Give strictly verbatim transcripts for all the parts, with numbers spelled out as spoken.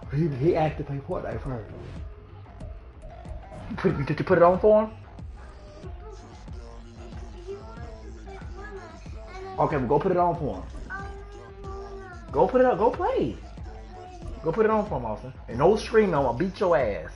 He, he asked to play Fortnite first. Put, did you put it on for him? Okay, well, go put it on for him. Go put it up. Go play. Go put it on for him, Austin. And no screaming, I'm gonna beat your ass.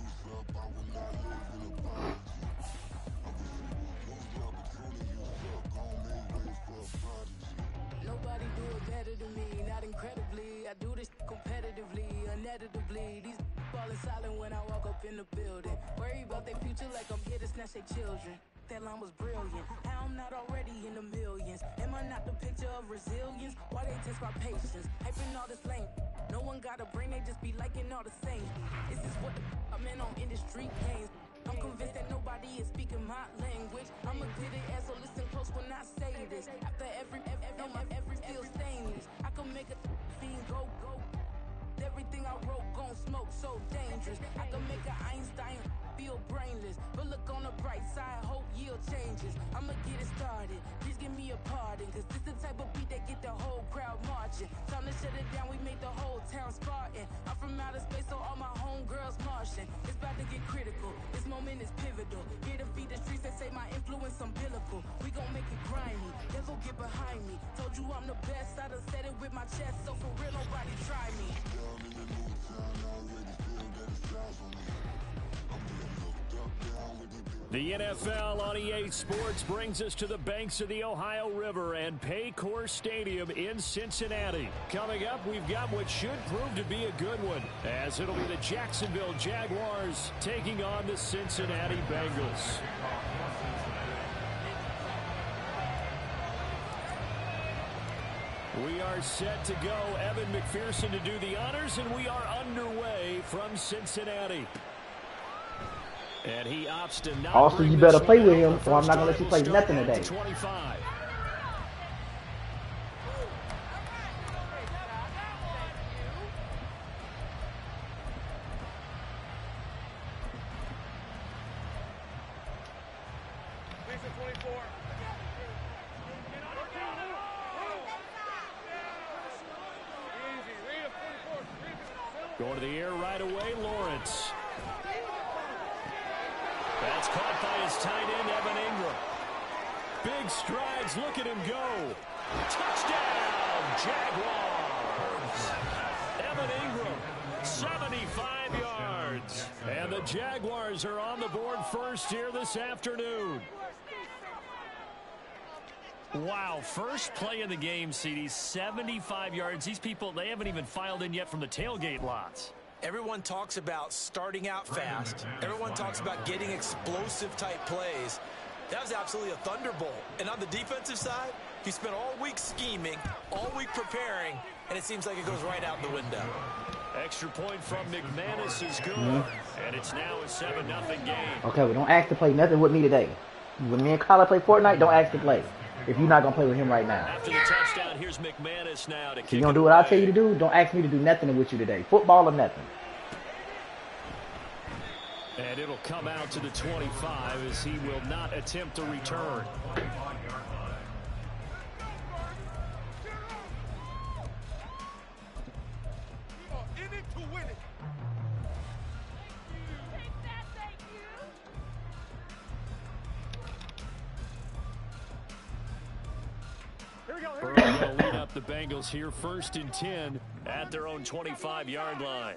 Nobody do it better than me, not incredibly. I do this competitively, uneditably. These falling silent when I walk up in the building. Worry about their future like I'm here to snatch their children. That line was brilliant. How I'm not already in the millions. Am I not the picture of resilience? Why they test my patience? Hyping all this lame. No one got a brain, they just be liking all the same. This is what the I'm in on industry games. I'm convinced that nobody is speaking my language. I'm a good ass, so listen close when I say this. After every, every, every, every feel stainless. I can make a fiend go, go. Everything I wrote gon' smoke, so dangerous. I can make an Einstein feel brainless. But look on the bright side, hope yield changes. I'ma get it started, please give me a pardon. Cause this the type of beat that get the whole crowd marching. Time to shut it down, we made the whole town Spartan. I'm from outer space, so all my homegirls Martian. It's about to get critical, this moment is pivotal. Here to feed the streets that say my influence umbilical. We gon' make it grimy, devil get behind me. Told you I'm the best, I done said it with my chest. So for real, nobody try me. The N F L on E A Sports brings us to the banks of the Ohio River and Paycor Stadium in Cincinnati. Coming up, we've got what should prove to be a good one, as it'll be the Jacksonville Jaguars taking on the Cincinnati Bengals. We are set to go. Evan McPherson to do the honors, and we are underway from Cincinnati. And he opts to not Also, bring you better this play one with out. him, The or I'm first not gonna let drive you will play start nothing at the today. twenty-five. Going to the air right away, Lawrence. That's caught by his tight end, Evan Ingram. Big strides, look at him go. Touchdown, Jaguars. Evan Ingram, seventy-five yards. And the Jaguars are on the board first here this afternoon. Wow, first play in the game, C D, seventy-five yards. These people, they haven't even filed in yet from the tailgate lots. Everyone talks about starting out fast. Everyone talks about getting explosive type plays. That was absolutely a thunderbolt. And on the defensive side, he spent all week scheming, all week preparing, and it seems like it goes right out the window. Extra point from McManus is good. Mm-hmm. And it's now a seven nothing game. Okay, well, don't ask to play nothing with me today. When me and Kyler play Fortnite, don't ask to play. If you're not going to play with him right now. After the touchdown, here's McManus now to kick So you going it to do what I away. tell you to do? Don't ask me to do nothing with you today. Football or nothing. And it'll come out to the twenty-five as he will not attempt to return. Burrow going to lead up the Bengals here first and ten at their own twenty-five yard line.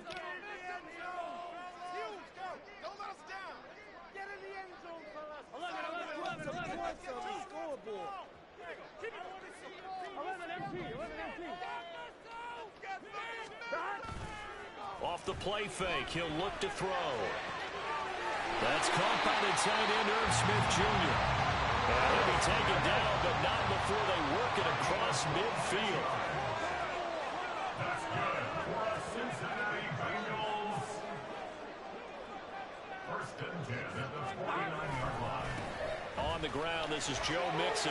Off the play fake, he'll look to throw. That's caught by the tight end, Irv Smith Junior And he'll be taken down, but not before they work it across midfield. That's good for the Cincinnati Bengals. First and ten at the forty-nine yard line. On the ground, this is Joe Mixon.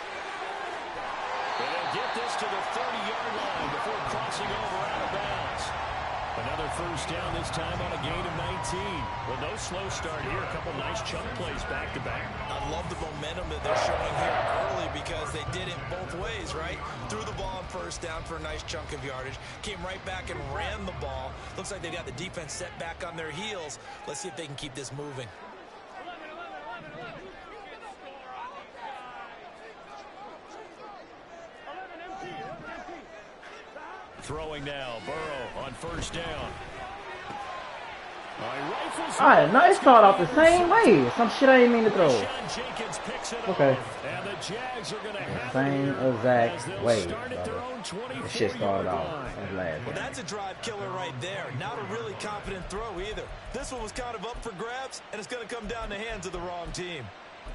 And they'll get this to the thirty yard line before crossing over out of bounds. Another first down, this time on a gain of nineteen. Well, no slow start here. A couple nice chunk plays back to back. I love the momentum that they're showing here early because they did it both ways, right? Threw the ball on first down for a nice chunk of yardage, came right back and ran the ball. Looks like they got the defense set back on their heels. Let's see if they can keep this moving. Throwing now, Burrow on first down. Alright, now it started off the same way. Some shit I didn't mean to throw. Okay. And the Jags are going to have Same exact way. The This shit started off as last. Well, that's a drive killer right there. Not a really confident throw either. This one was kind of up for grabs, and it's going to come down the hands of the wrong team.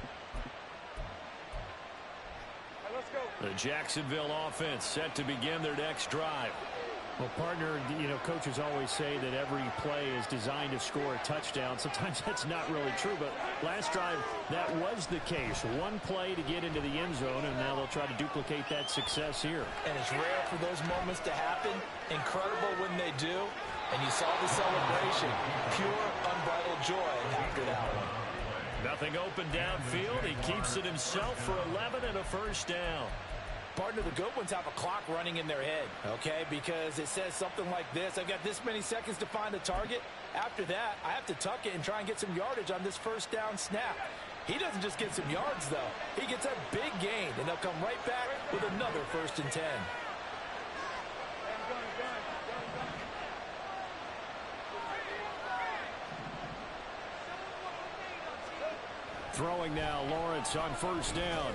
The Jacksonville offense set to begin their next drive. Well, partner, you know, coaches always say that every play is designed to score a touchdown. Sometimes that's not really true, but last drive, that was the case. One play to get into the end zone, and now they'll try to duplicate that success here. And it's rare for those moments to happen. Incredible when they do. And you saw the celebration. Pure, unbridled joy after that one. Nothing open downfield. He keeps it himself for eleven and a first down. Partner, the good ones have a clock running in their head, okay? Because it says something like this. I've got this many seconds to find a target. After that, I have to tuck it and try and get some yardage on this first down snap. He doesn't just get some yards, though. He gets a big gain, and they'll come right back with another first and ten. Throwing now, Lawrence on first down.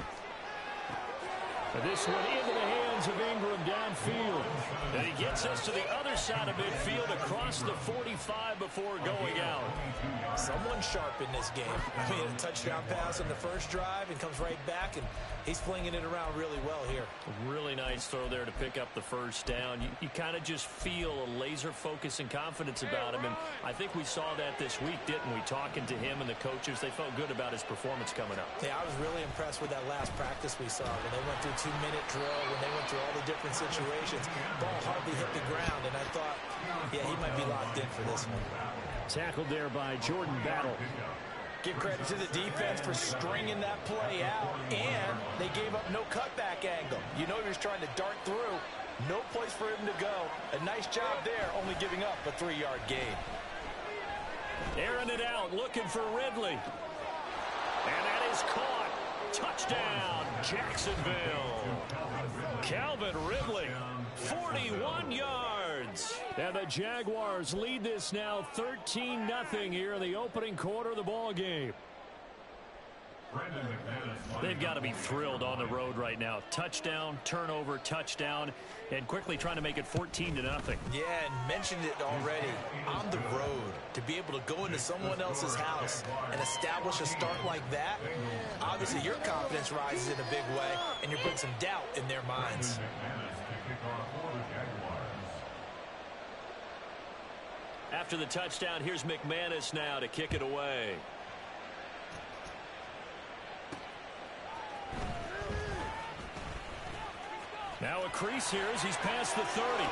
This one into the hands of Ingram downfield. And he gets us to the other side of midfield across the forty-five before going out. Someone sharp in this game. I mean, a touchdown pass on the first drive and comes right back, and he's flinging it around really well here. A really nice throw there to pick up the first down. You, you kind of just feel a laser focus and confidence about him, and I think we saw that this week, didn't we? Talking to him and the coaches, they felt good about his performance coming up. Yeah, I was really impressed with that last practice we saw when they went through two-minute drill, when they went through all the different situations. Ball hardly hit the ground, and I thought, yeah, he might be locked in for this one. Tackled there by Jordan Battle. Give credit to the defense for stringing that play out, and they gave up no cutback angle. You know he was trying to dart through. No place for him to go. A nice job there, only giving up a three-yard gain. Airing it out, looking for Ridley. And that is caught. Touchdown, Jacksonville. Calvin Ridley, forty-one yards. And the Jaguars lead this now thirteen nothing here in the opening quarter of the ball game. They've got to be thrilled on the road right now. Touchdown, turnover, touchdown, and quickly trying to make it fourteen to nothing. Yeah, and mentioned it already. On the road, to be able to go into someone else's house and establish a start like that, obviously your confidence rises in a big way, and you bring some doubt in their minds. After the touchdown, here's McManus now to kick it away. Now a crease here as he's past the thirty.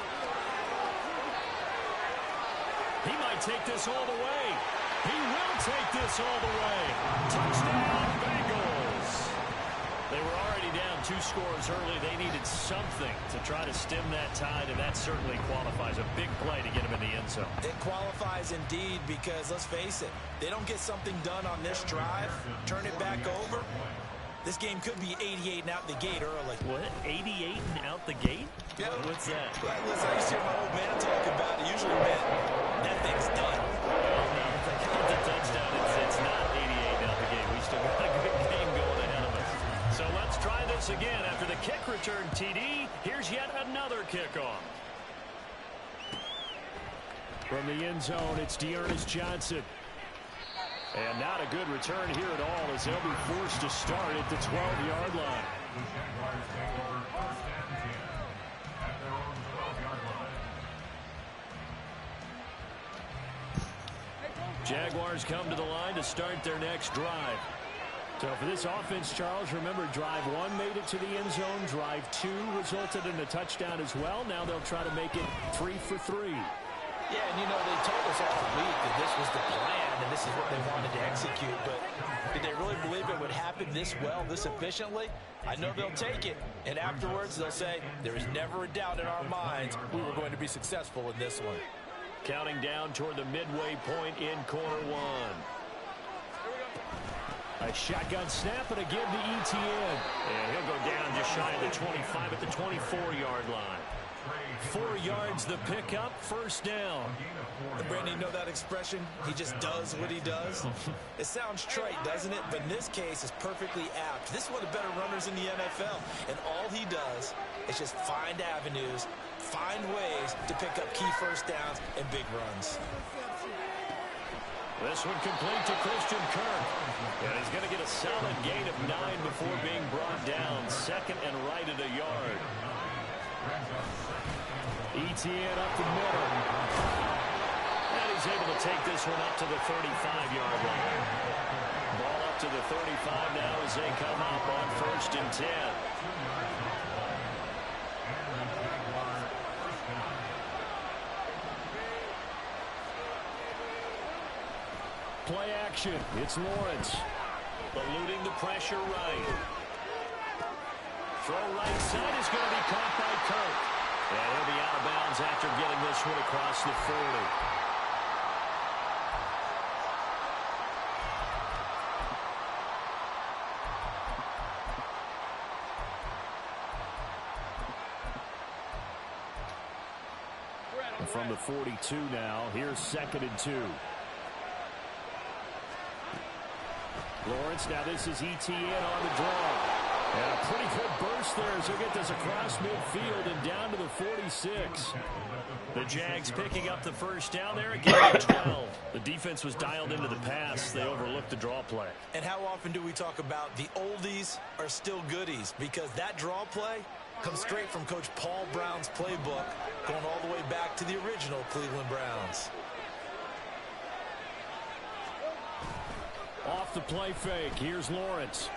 He might take this all the way. He will take this all the way. Touchdown, Bengals. They were already down two scores early. They needed something to try to stem that tide, and that certainly qualifies. A big play to get him in the end zone. It qualifies indeed because, let's face it, they don't get something done on this drive, turn it back over. This game could be eighty-eight and out the gate early. What? eighty-eight and out the gate? Yeah. What's that? Yeah, listen, I used to hear my old man talk about it. Usually meant that thing's done. Well, no, it's like the touchdown. It's, it's not eighty-eight out the gate. We still got a good game going ahead of us. So let's try this again. After the kick return T D, here's yet another kickoff. From the end zone, it's Dearness Johnson. And not a good return here at all as they'll be forced to start at the twelve-yard line. Jaguars come to the line to start their next drive. So for this offense, Charles, remember drive one made it to the end zone. Drive two resulted in a touchdown as well. Now they'll try to make it three for three. Yeah, and you know, they told us all week that this was the plan and this is what they wanted to execute, but did they really believe it would happen this well, this efficiently? I know they'll take it, and afterwards they'll say, there is never a doubt in our minds we were going to be successful in this one. Counting down toward the midway point in quarter one. A shotgun snap and a give to Etienne. And he'll go down just shy of the twenty-five at the twenty-four-yard line. Four yards the pickup, first down. And Brandon, you know that expression? He just does what he does. It sounds trite, doesn't it? But in this case, it's perfectly apt. This is one of the better runners in the N F L. And all he does is just find avenues, find ways to pick up key first downs and big runs. This one complete to Christian Kirk. And he's going to get a solid gain of nine before being brought down. Second and right at a yard. Etienne up the middle. And he's able to take this one up to the thirty-five-yard line. Ball up to the thirty-five now as they come up on first and ten. Play action. It's Lawrence. Eluding the pressure right. Throw right side is going to be caught by Kirk. And he'll be out of bounds after getting this one across the forty. And from the forty-two now, here's second and two. Lawrence, now this is Etienne on the draw. And a pretty good burst there as he'll get this across midfield and down to the forty-six. The Jags picking up the first down there again at twelve. The defense was dialed into the pass. They overlooked the draw play. And how often do we talk about the oldies are still goodies? Because that draw play comes straight from Coach Paul Brown's playbook, going all the way back to the original Cleveland Browns. Off the play fake, here's Lawrence.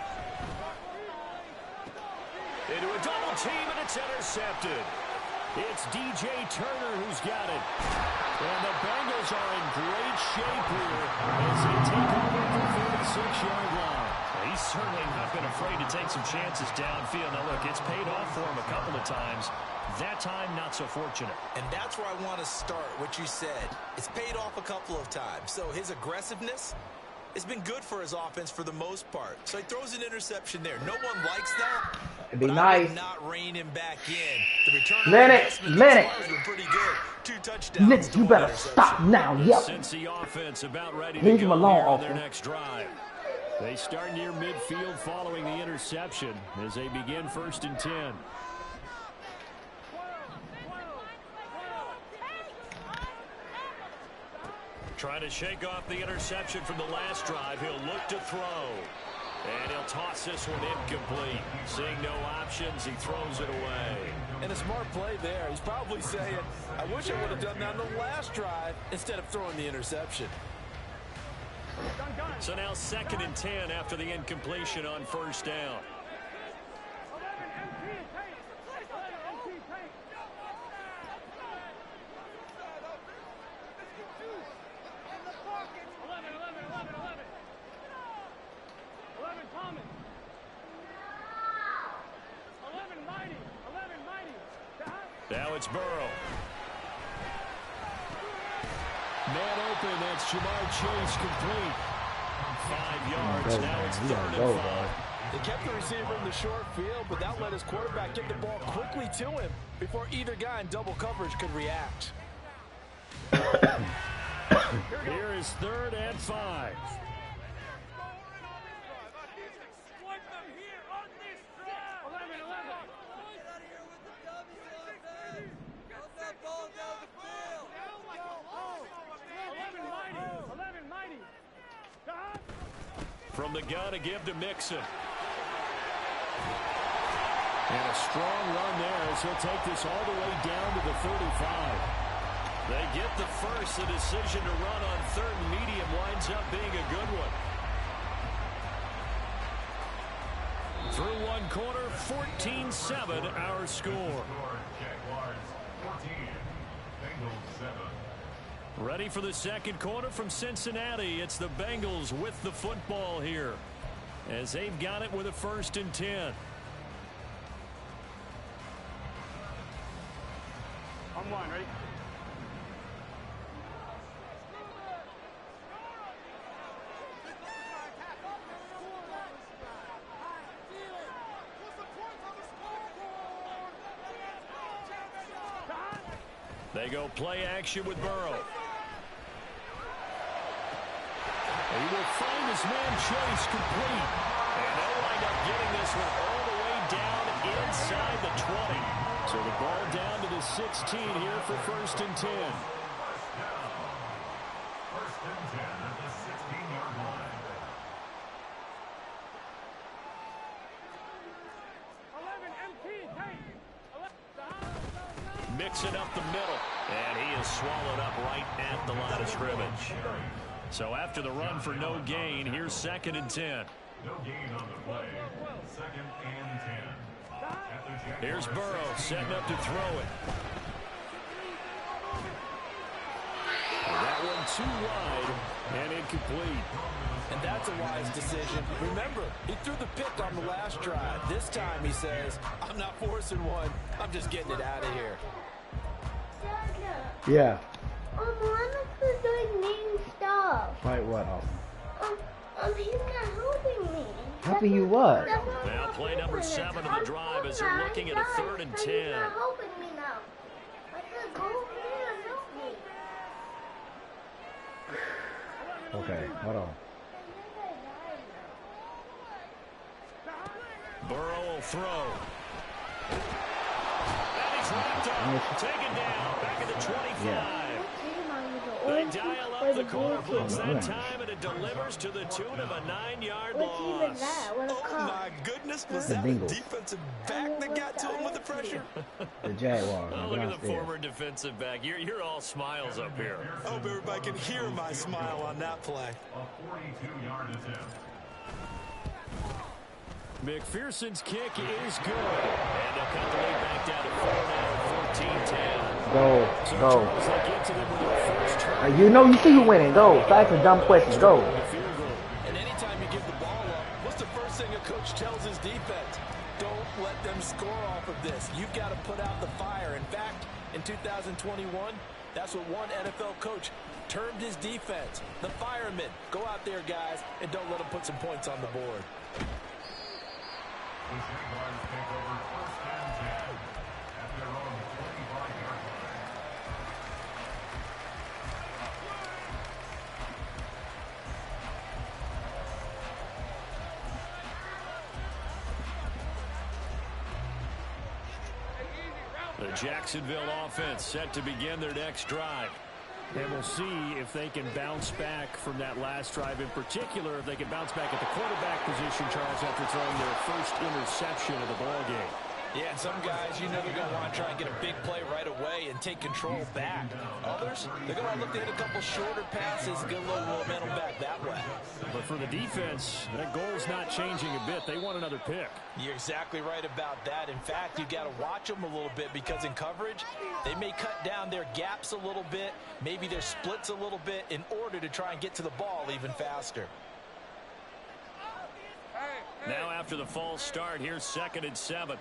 Into a double team, and it's intercepted. It's D J Turner who's got it. And the Bengals are in great shape here as they take over the thirty-six-yard line. He's certainly not been afraid to take some chances downfield. Now, look, it's paid off for him a couple of times. That time, not so fortunate. And that's where I want to start, what you said. It's paid off a couple of times. So his aggressiveness, it's been good for his offense for the most part. So he throws an interception there. No one likes that. It'd be but nice. I would not rein him back in. The return Lennox, Lennox. has been pretty good. Two touchdowns. Lennox, you better stop now. Yep. Cincy offense about ready Leave to him go alone, here on Alfred. their next drive. They start near midfield following the interception as they begin first and ten. Trying to shake off the interception from the last drive. He'll look to throw. And he'll toss this one incomplete. Seeing no options, he throws it away. And a smart play there. He's probably saying, I wish I would have done that on the last drive instead of throwing the interception. So now second and ten after the incompletion on first down. Now it's Burrow. Man open, that's Jamar Chase complete. Five yards, now it's third and five. They kept the receiver in the short field, but that let his quarterback get the ball quickly to him before either guy in double coverage could react. Here is third and five. From the gun, a give to Mixon. And a strong run there as he'll take this all the way down to the thirty-five. They get the first. The decision to run on third and medium winds up being a good one. Through one quarter, fourteen seven our score. Jaguars fourteen, Bengals seven. Ready for the second quarter from Cincinnati. It's the Bengals with the football here as they've got it with a first and ten. On one, ready? They go play action with Burrow. He will find his man Chase complete. And they'll wind up getting this one all the way down inside the twenty. So the ball down to the sixteen here for first and ten. First and ten at the sixteen-yard line. Mixing up the middle. And he is swallowed up right at the line of scrimmage. So after the run for no gain, here's second and ten. No gain on the play. Second and ten. Here's Burrow setting up to throw it. That one too wide and incomplete. And that's a wise decision. Remember, he threw the pick on the last drive. This time he says, I'm not forcing one. I'm just getting it out of here. Yeah. Um, I'm not doing mean stuff. Like what, Austin? Um, um, he's not helping me. Helping you what? Now play number seven of the drive as they're looking at a third and ten. He's not helping me now. I said, go over there and help me. Okay, hold on. Burrow will throw. And he's wrapped up. Taken down. Back at the twenty-five. Yeah. They dial up the corner blitz that time, and it delivers to the tune of a nine-yard loss. Oh, my goodness. Was The that a Bengals. defensive back that got to him with the pressure? The Jaguars. Oh, look at the downstairs. former defensive back. You're, you're all smiles up here. I hope everybody can hear my smile on that play. A forty-two-yard attempt. McPherson's kick is good. And they'll cut the lead back down to four now, fourteen ten. Go, So go. Charles, they get to them with their first turn. Uh, you know, you see who winning. Go. Stop asking dumb questions. Go. Field goal. And anytime you give the ball up, what's the first thing a coach tells his defense? Don't let them score off of this. You've got to put out the fire. In fact, in two thousand twenty-one, that's what one N F L coach termed his defense. The firemen. Go out there, guys, and don't let them put some points on the board. The Jaguars take over first and ten at their own twenty-five-yard line. The Jacksonville offense set to begin their next drive. And we'll see if they can bounce back from that last drive in particular, if they can bounce back at the quarterback position, Charles, after throwing their first interception of the ball game. Yeah, and some guys, you know they're going to want to try and get a big play right away and take control back. Others, they're going to look to hit a couple shorter passes and get a little momentum back that way. But for the defense, that goal's not changing a bit. They want another pick. You're exactly right about that. In fact, you got to watch them a little bit because in coverage, they may cut down their gaps a little bit, maybe their splits a little bit in order to try and get to the ball even faster. Now after the false start, here's second and seven.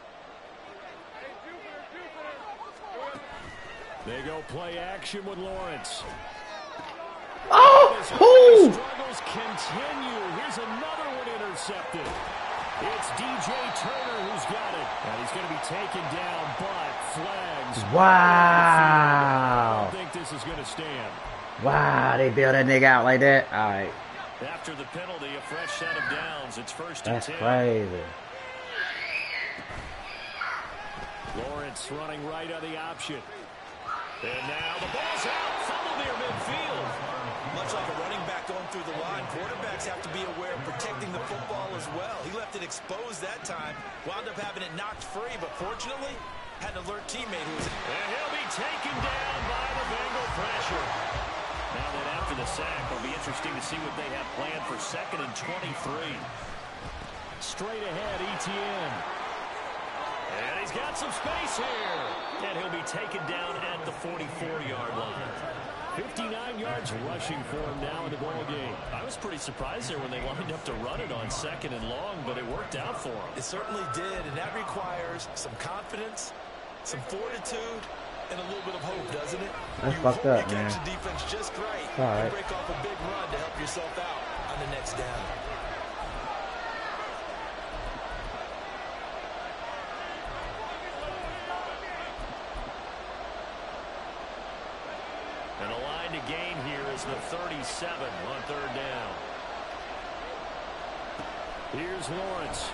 They go play action with Lawrence. Oh! His Who? struggles continue. Here's another one intercepted. It's D J Turner who's got it. And he's going to be taken down, but flags. I Wow. don't think this is going to stand. Wow, they bailed that nigga out like that. All right. After the penalty, a fresh set of downs. It's first and That's ten. crazy. Lawrence running right on the option. And now the ball's out. Fumble near midfield. Much like a running back going through the line, quarterbacks have to be aware of protecting the football as well. He left it exposed that time, wound up having it knocked free, but fortunately, had an alert teammate who was... And he'll be taken down by the Bengal pressure. Now that after the sack, it'll be interesting to see what they have planned for second and twenty-three. Straight ahead, Etienne. And he's got some space here. And he'll be taken down at the forty-four-yard line. fifty-nine yards rushing for him now in the ball game. I was pretty surprised there when they lined up to run it on second and long, but it worked out for him. It certainly did, and that requires some confidence, some fortitude, and a little bit of hope, doesn't it? That's you fucked hope up, you man. catch the defense just right All right. and break off a big run to help yourself out on the next down. And the line to gain here is the thirty-seven on third down. Here's Lawrence.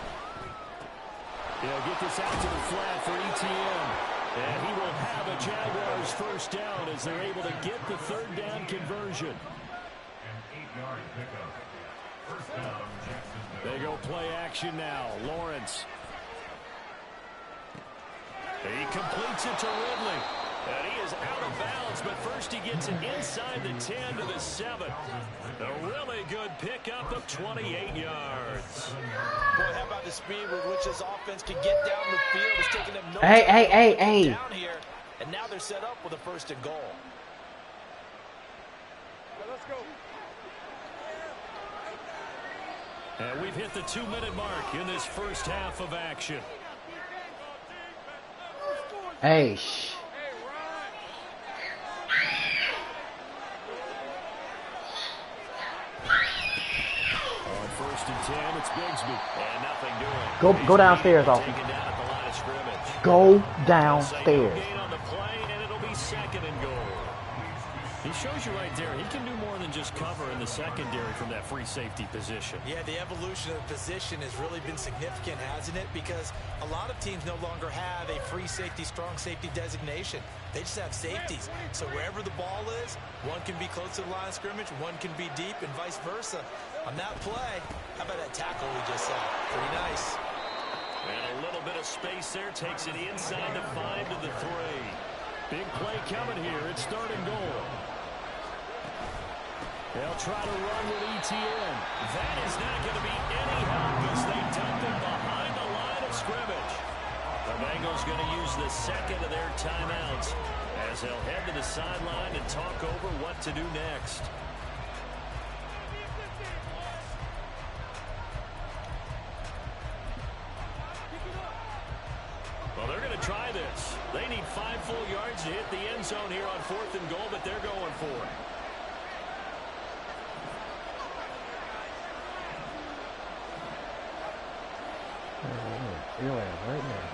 He'll get this out to the flat for E T N. And he will have a Jaguars first down as they're able to get the third down conversion. An eight-yard pickup. First down, Jacksonville. They go play action now. Lawrence. He completes it to Ridley. And he is out of bounds, but first he gets it inside the ten to the seven. A really good pickup of twenty-eight yards. Boy, how about the speed with which this offense can get down the field? It's taking them no Hey, time hey, to hey, get hey. down here, and now they're set up with a first and goal. Let's go. And we've hit the two-minute mark in this first half of action. Hey, shh. On first and ten, it's Bigsby. And nothing doing. Go, go downstairs, Austin. Taken down at the line of scrimmage. Go Say no downstairs. gain on the play, and it'll be second and goal. He shows you right there, he can do more than just cover in the secondary from that free safety position. Yeah, the evolution of the position has really been significant, hasn't it? Because a lot of teams no longer have a free safety, strong safety designation. They just have safeties. So wherever the ball is, one can be close to the line of scrimmage, one can be deep, and vice versa. On that play, how about that tackle we just saw? Pretty nice. And a little bit of space there takes it inside the five to the three. Big play coming here. It's third and goal. They'll try to run with E T N. That is not going to be any help as they dump it behind the line of scrimmage. The Bengals going to use the second of their timeouts as they'll head to the sideline and talk over what to do next. Well, they're going to try this. They need five full yards to hit the end zone here on fourth and goal, but they're going for it. Your ass right now.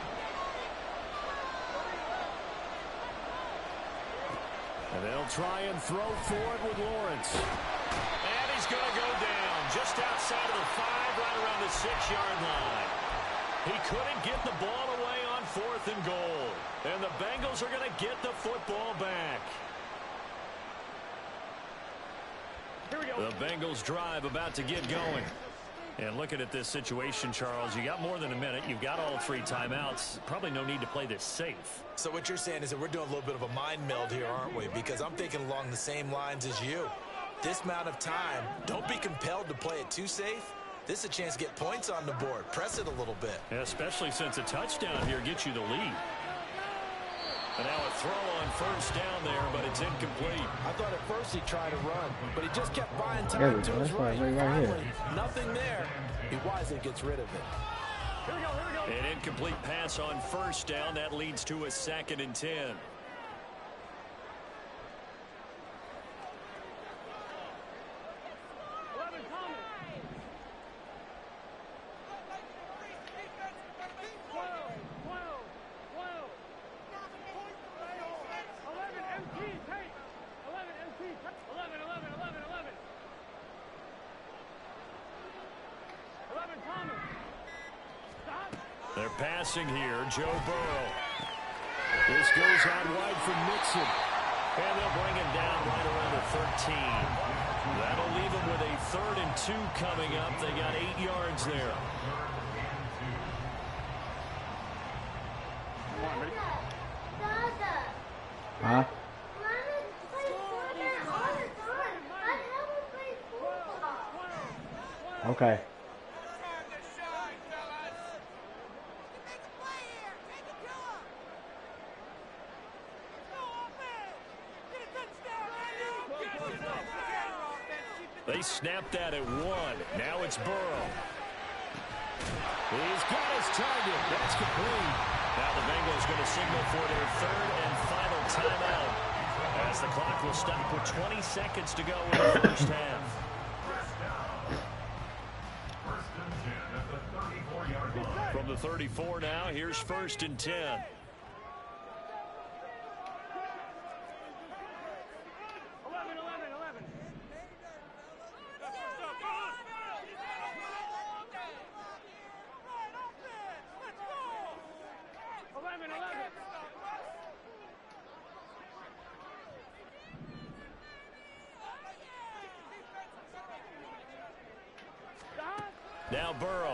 And they'll try and throw forward with Lawrence. And he's going to go down just outside of the five, right around the six-yard line. He couldn't get the ball away on fourth and goal. And the Bengals are going to get the football back. Here we go. The Bengals drive about to get going. And looking at this situation, Charles, you got more than a minute. You've got all three timeouts. Probably no need to play this safe. So what you're saying is that we're doing a little bit of a mind meld here, aren't we? Because I'm thinking along the same lines as you. This amount of time, don't be compelled to play it too safe. This is a chance to get points on the board. Press it a little bit. Yeah, especially since a touchdown here gets you the lead. And now a throw on first down there, but it's incomplete. I thought at first he tried to run, but he just kept buying There time we to go. his That's right, right. right here. Finally, nothing there. He wisely gets rid of it. Here we go, here we go. An incomplete pass on first down. That leads to a second and ten. They're passing here. Joe Burrow. This goes out wide for Mixon. And they'll bring him down right around the thirteen. That'll leave them with a third and two coming up. They got eight yards there. Huh? Okay. They snapped that at one. Now it's Burrow. He's got his target. That's complete. Now the Bengals going to signal for their third and final timeout as the clock will stop with twenty seconds to go in the first half. From the thirty-four now, here's first and ten. Now Burrow.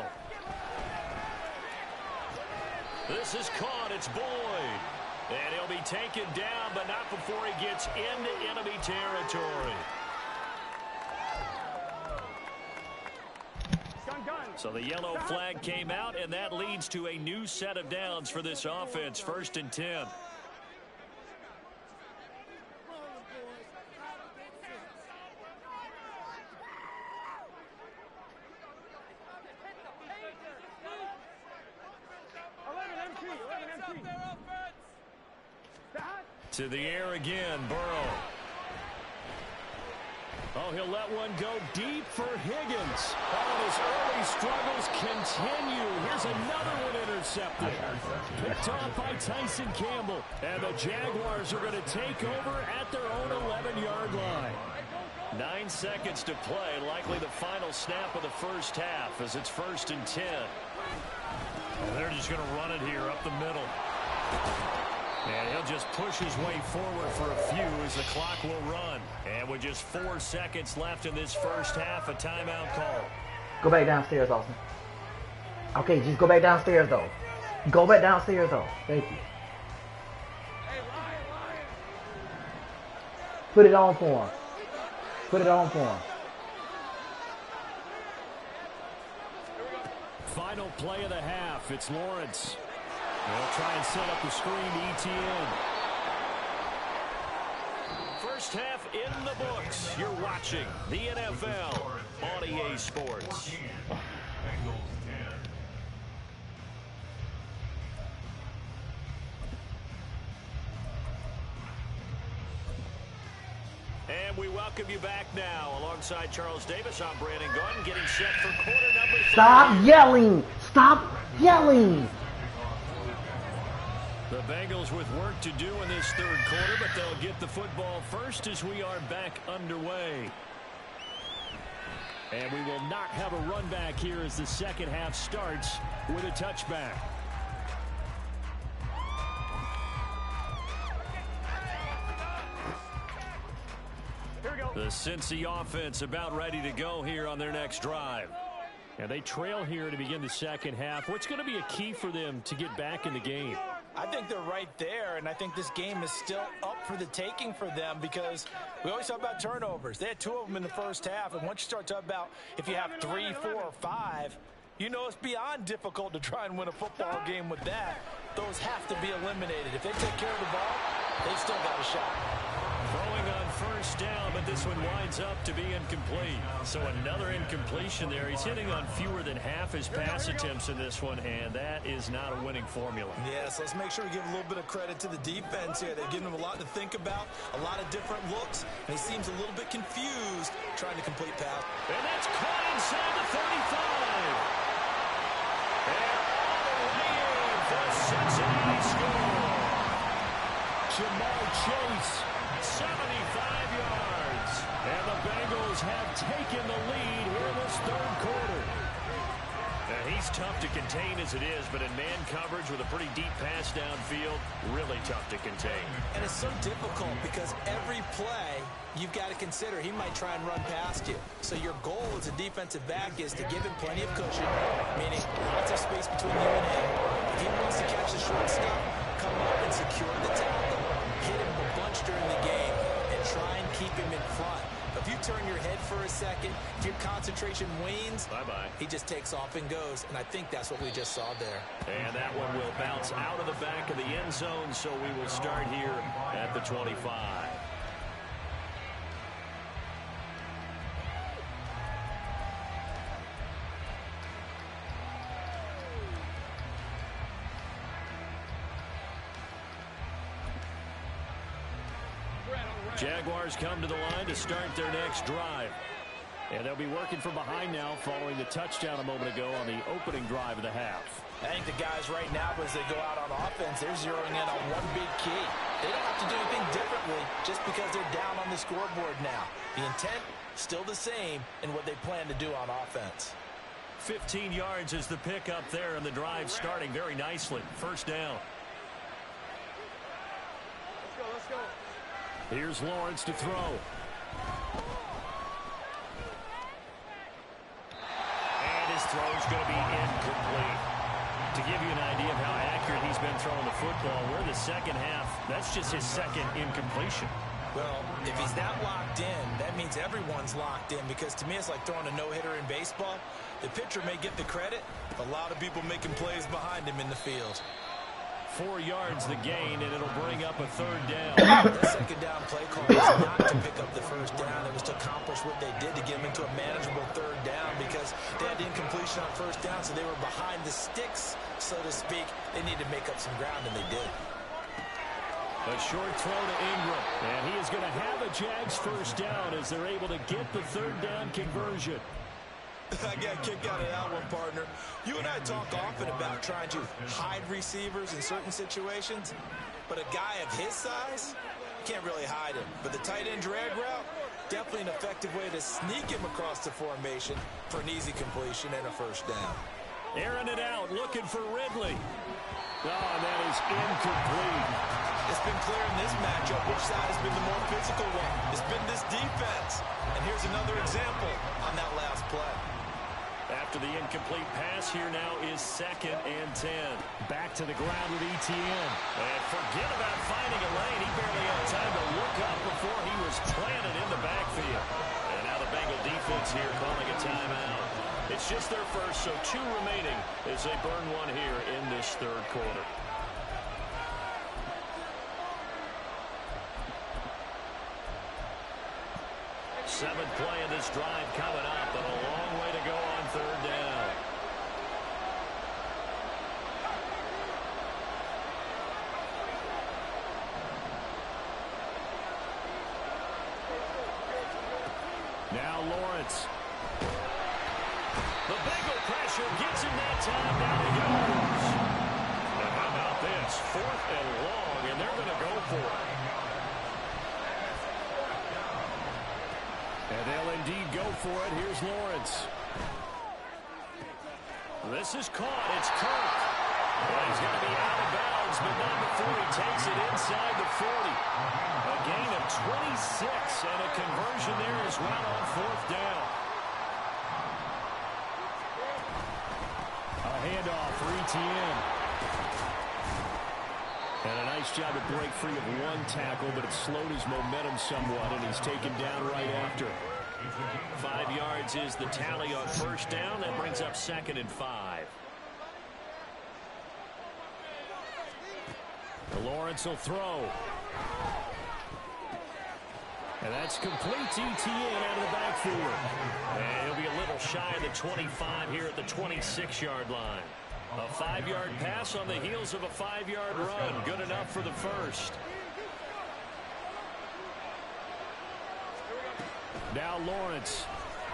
This is caught. It's Boyd. And he'll be taken down, but not before he gets into enemy territory. So the yellow flag came out, and that leads to a new set of downs for this offense. First and ten. To the air again, Burrow. Oh, he'll let one go deep for Higgins. Oh, his early struggles continue. Here's another one intercepted. Picked off by Tyson Campbell. And the Jaguars are going to take over at their own eleven-yard line. Nine seconds to play. Likely the final snap of the first half as it's first and ten. Oh, they're just going to run it here up the middle. And he'll just push his way forward for a few as the clock will run. And with just four seconds left in this first half, a timeout call. Go back downstairs, Austin. Okay, just go back downstairs, though. Go back downstairs, though. Thank you. Put it on for him. Put it on for him. Final play of the half. It's Lawrence. They'll try and set up the screen to E T N. First half in the books. You're watching the N F L on E A Sports. And we welcome you back now. Alongside Charles Davis, I'm Brandon Gordon, getting set for quarter number three. Stop yelling! Stop yelling! The Bengals with work to do in this third quarter, but they'll get the football first as we are back underway. And we will not have a run back here as the second half starts with a touchback. The Cincy offense about ready to go here on their next drive. And they trail here to begin the second half. What's going to be a key for them to get back in the game? I think they're right there, and I think this game is still up for the taking for them because we always talk about turnovers. They had two of them in the first half, and once you start talking about if you have three, four, or five, you know it's beyond difficult to try and win a football game with that. Those have to be eliminated. If they take care of the ball, they've still got a shot. Throwing on first down, but this one winds up to be incomplete. So another incompletion there. He's hitting on fewer than half his pass attempts in this one, and that is not a winning formula. Yes, let's make sure we give a little bit of credit to the defense here. They've given him a lot to think about, a lot of different looks, and he seems a little bit confused trying to complete pass. And that's caught inside the thirty-five. And all the way in for a Cincinnati score. Jamar Chase. seventy-five yards. And the Bengals have taken the lead here in this third quarter. Now, he's tough to contain as it is, but in man coverage with a pretty deep pass downfield, really tough to contain. And it's so difficult because every play you've got to consider he might try and run past you. So your goal as a defensive back is to give him plenty of cushion, meaning lots of space between you and him. If he wants to catch the short stuff, come up and secure the tackle, hit him a bunch during the game, and try and keep him in front. If you turn your head for a second, if your concentration wanes, bye-bye. He just takes off and goes, and I think that's what we just saw there. And that one will bounce out of the back of the end zone, so we will start here at the twenty-five. Jaguars come to the line to start their next drive. And they'll be working from behind now following the touchdown a moment ago on the opening drive of the half. I think the guys right now, as they go out on offense, they're zeroing in on one big key. They don't have to do anything differently just because they're down on the scoreboard now. The intent, still the same in what they plan to do on offense. fifteen yards is the pickup there, and the drive starting very nicely. First down. Let's go, let's go. Here's Lawrence to throw. And his throw's going to be incomplete. To give you an idea of how accurate he's been throwing the football, we're in the second half. That's just his second incompletion. Well, if he's not locked in, that means everyone's locked in, because to me it's like throwing a no-hitter in baseball. The pitcher may get the credit, a lot of people making plays behind him in the field. Four yards the gain, and it'll bring up a third down. That second down play call was not to pick up the first down. It was to accomplish what they did to get them into a manageable third down, because they had incompletion on first down, so they were behind the sticks, so to speak. They needed to make up some ground, and they did. A short throw to Ingram, and he is going to have a Jags first down as they're able to get the third down conversion. I got a kick out of that one, partner. You and I talk often about trying to hide receivers in certain situations, but a guy of his size, can't really hide him. But the tight end drag route, definitely an effective way to sneak him across the formation for an easy completion and a first down. Airing it out, looking for Ridley. Oh, and that is incomplete. It's been clear in this matchup which side has been the more physical one. It's been this defense. And here's another example on that last play. After the incomplete pass, here now is second and ten. Back to the ground with Etienne. And forget about finding a lane. He barely had time to look up before he was planted in the backfield. And now the Bengal defense here calling a timeout. It's just their first, so two remaining as they burn one here in this third quarter. Seventh play of this drive coming up, and a long way to go on third down. Now Lawrence. The Bengal pressure gets him that time. Down he goes. And how about this? Fourth and long, and they're going to go for it. And they'll indeed go for it. Here's Lawrence. This is caught. It's Kirk. Well, he's going to be out of bounds, but not before he takes it inside the forty. A gain of twenty-six, and a conversion there as well on fourth down. A handoff for Etienne. And a nice job to break free of one tackle, but it slowed his momentum somewhat, and he's taken down right after. Five yards is the tally on first down. That brings up second and five. Lawrence will throw. And that's complete to Etienne out of the backfield. And he'll be a little shy of the twenty-five here at the twenty-six yard line. A five-yard pass on the heels of a five-yard run. Good enough for the first. Now Lawrence.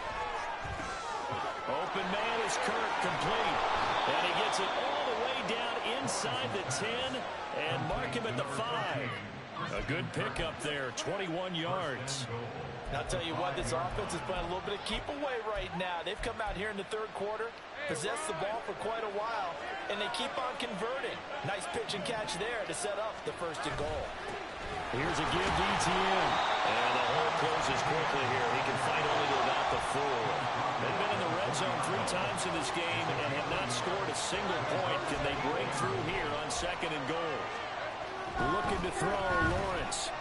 Open man is Kirk, complete. And he gets it all the way down inside the ten and mark him at the five. A good pickup there, twenty-one yards. I'll tell you what, this offense is playing a little bit of keep away right now. They've come out here in the third quarter, possessed the ball for quite a while, and they keep on converting. Nice pitch and catch there to set up the first and goal. Here's a give to Etienne. And the hole closes quickly here. He can fight only to about the four. They've been in the red zone three times in this game and have not scored a single point. Can they break through here on second and goal? Looking to throw, Lawrence.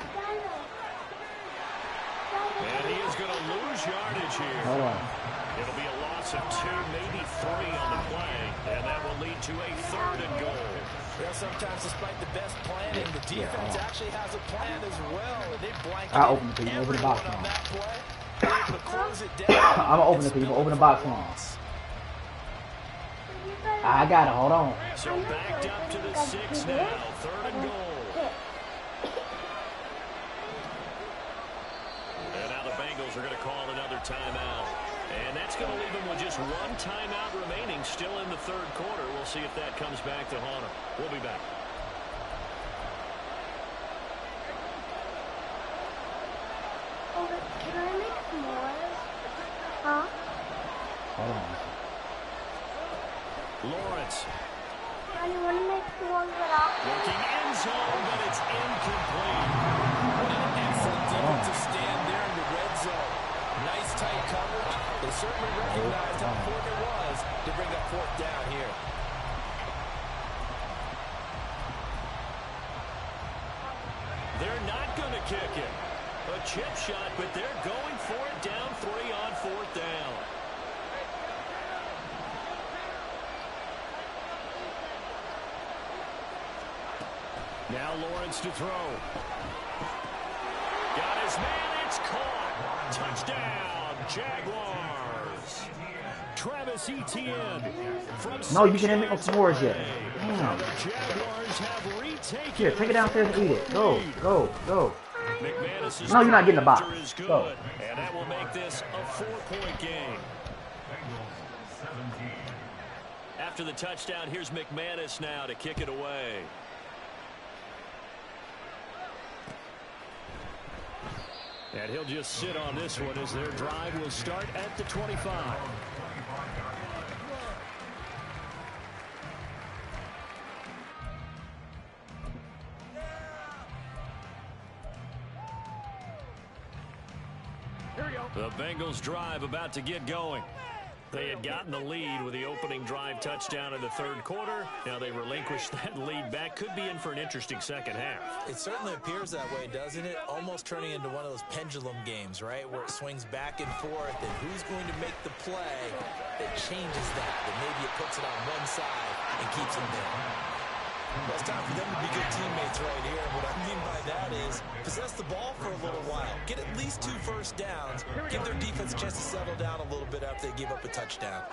And he is going to lose yardage here. Hold on. It'll be a loss of two, maybe three on the play, and that will lead to a third and goal. Well, sometimes despite the best planning, the defense Yeah. actually has a plan as well. They blanketed I'll open it for you. Open the box everyone on now. that play. They're able to close it down. I'm gonna open it for you. Open the box now. I got it. Hold on. So backed up to the six now, third and goal. Bengals are going to call another timeout. And that's going to leave them with just one timeout remaining still in the third quarter. We'll see if that comes back to haunt them. We'll be back. Oh, but can I make more? Huh? Hold on. Lawrence. I want to make the one without. Looking end zone, but it's incomplete. What an excellent defensive stand there in the red zone. Nice tight coverage. They certainly recognized how important it was to bring up fourth down here. They're not going to kick it. A chip shot, but they're going for it down three on fourth down. Now Lawrence to throw. Got his man, it's caught. Touchdown, Jaguars. Travis Etienne. From No, you can't make no s'mores yet. Damn. The Jaguars have retaken. Here, take it downstairs and eat it. Go, go, go. McManus' No, you're not getting the box. is good, Go. and that will make this a four-point game. After the touchdown, here's McManus now to kick it away. And he'll just sit on this one as their drive will start at the twenty-five. The Bengals drive about to get going. They had gotten the lead with the opening drive touchdown in the third quarter. Now they relinquished that lead back. Could be in for an interesting second half. It certainly appears that way, doesn't it? Almost turning into one of those pendulum games, right? Where it swings back and forth, and who's going to make the play that changes that? That maybe it puts it on one side and keeps them there. Well, it's time for them to be good teammates right here. And what I mean by that is possess the ball for a little while. Get at least two first downs. Give their defense a chance to settle down a little bit after they give up a touchdown.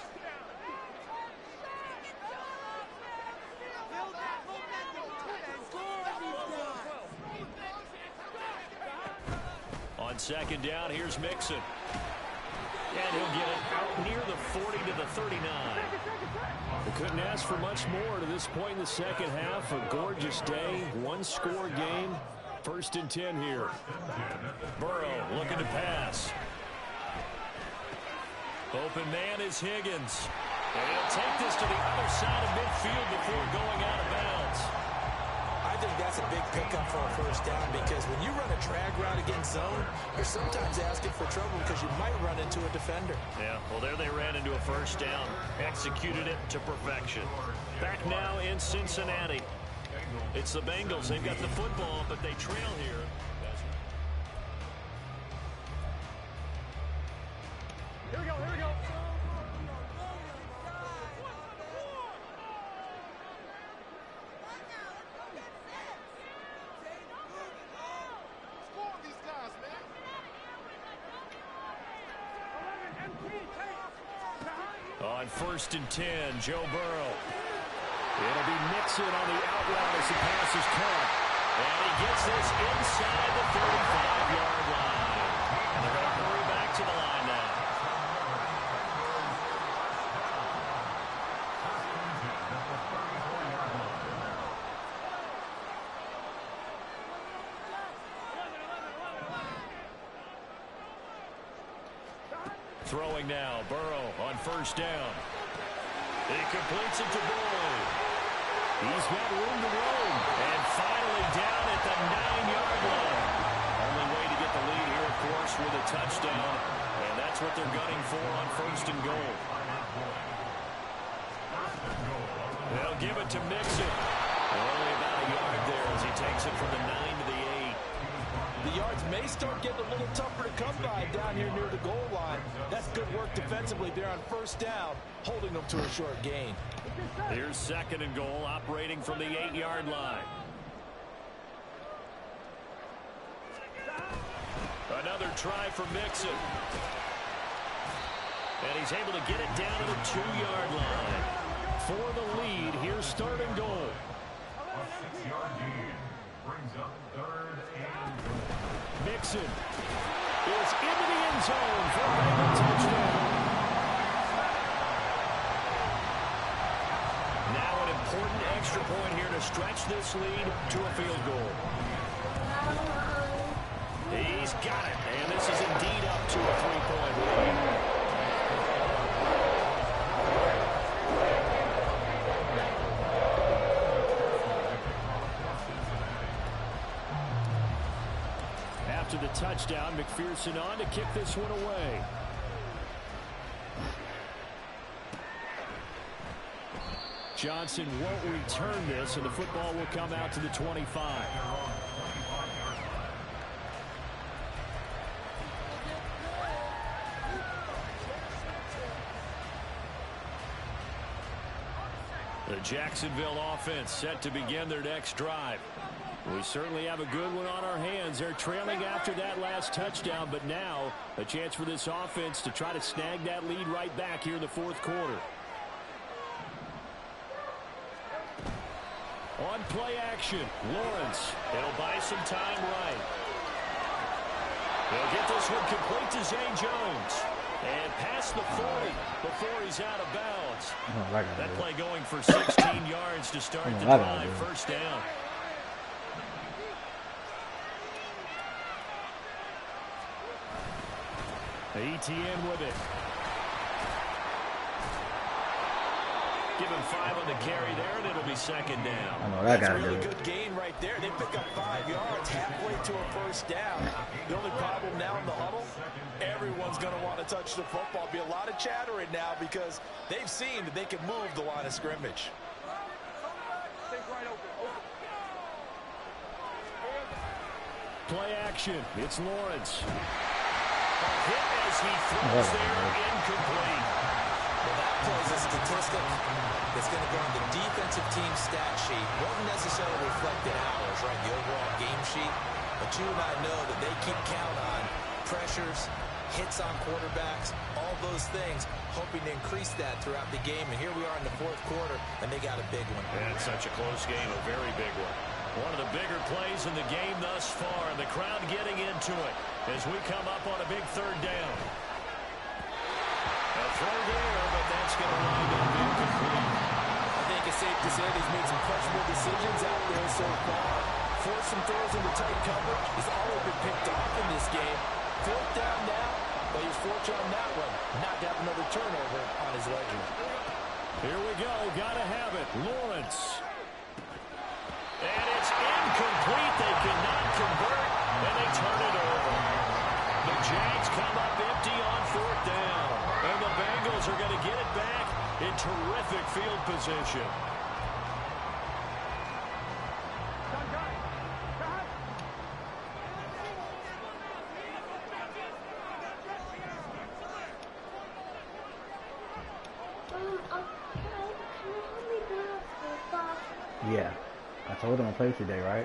On second down, here's Mixon. And he'll get it out near the forty to the thirty-nine. They couldn't ask for much more to this point in the second half. A gorgeous day, one-score game. First and ten here. Burrow looking to pass. Open man is Higgins. And he'll take this to the other side of midfield before going out of bounds. I think that's a big pickup for a first down because when you run a drag route against zone, you're sometimes asking for trouble because you might run into a defender. Yeah, well, there they ran into a first down. Executed it to perfection. Back now in Cincinnati. It's the Bengals. They've got the football, but they trail here. Here we go, here we go. On first and ten, Joe Burrow. It'll be Mixon on the out route as the pass is caught. And he gets this inside the thirty-five-yard line. And they're going to hurry back to the line now. Throwing now, Burrow on first down. He completes it to Bull. He's got room to roam. And finally down at the nine-yard line. Only way to get the lead here, of course, with a touchdown. And that's what they're gunning for on first and goal. They'll give it to Mixon. Only about a yard there as he takes it from the nine to the eight. The yards may start getting a little tougher to come by down here near the goal line. That's good work defensively there on first down, holding them to a short gain. Here's second and goal, operating from the eight-yard line. Another try for Mixon. And he's able to get it down to the two-yard line. For the lead, here's third and goal. A six-yard gain brings up third and goal. Mixon is into the end end zone for a Bengal touchdown. Now an important extra point here to stretch this lead to a field goal. He's got it, and this is indeed up to a three-point lead. After the touchdown, McPherson on to kick this one away. Johnson won't return this, and the football will come out to the twenty-five. The Jacksonville offense set to begin their next drive. We certainly have a good one on our hands. They're trailing after that last touchdown, but now a chance for this offense to try to snag that lead right back here in the fourth quarter. On play action, Lawrence. It'll buy some time right. He'll get this one complete to Zay Jones. And past the forty before he's out of bounds. Oh, like that play going for sixteen yards to start oh, the drive, first down. Etienne with it. Give him five on the carry there, and it'll be second down. I know that That's guy a really did. good gain right there. They pick up five yards halfway to a first down. The only problem now in the huddle, everyone's going to want to touch the football. Be a lot of chattering now because they've seen that they can move the line of scrimmage. Play action. It's Lawrence. A hit as he throws there, incomplete. Well, that plays a statistic that's going to go on the defensive team stat sheet. Won't necessarily reflect in ours, right, the overall game sheet. But you and I know that they keep count on pressures, hits on quarterbacks, all those things, hoping to increase that throughout the game. And here we are in the fourth quarter, and they got a big one. And such a close game, a very big one. One of the bigger plays in the game thus far, and the crowd getting into it as we come up on a big third down. A throw there, but that's going to wind up incomplete. I think it's safe to say he's made some questionable decisions out there so far. Forced some throws into tight coverage. He's already been picked off in this game. Fourth down now, but he's fortunate on that one. Not to have another turnover on his ledger. Here we go. Got to have it. Lawrence. And it's incomplete. They cannot convert, and they turn it over. The Jags come up empty on fourth down, and the Bengals are going to get it back in terrific field position. Yeah. I told him to play today, right?